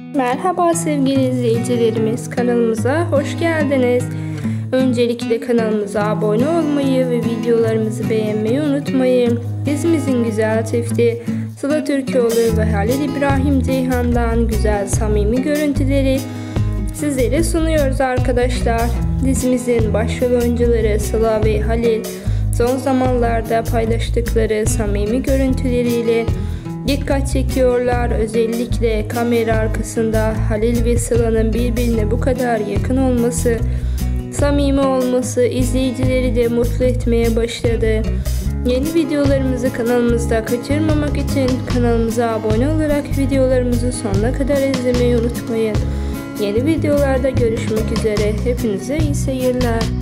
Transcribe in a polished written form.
Merhaba sevgili izleyicilerimiz, kanalımıza hoş geldiniz. Öncelikle kanalımıza abone olmayı ve videolarımızı beğenmeyi unutmayın. Dizimizin güzel çifti Sıla Türkoğlu ve Halil İbrahim Ceyhan'dan güzel samimi görüntüleri sizlere sunuyoruz arkadaşlar. Dizimizin başrol oyuncuları Sıla ve Halil son zamanlarda paylaştıkları samimi görüntüleriyle dikkat çekiyorlar. Özellikle kamera arkasında Halil ve Sıla'nın birbirine bu kadar yakın olması, samimi olması izleyicileri de mutlu etmeye başladı. Yeni videolarımızı kanalımızda kaçırmamak için kanalımıza abone olarak videolarımızı sonuna kadar izlemeyi unutmayın. Yeni videolarda görüşmek üzere. Hepinize iyi seyirler.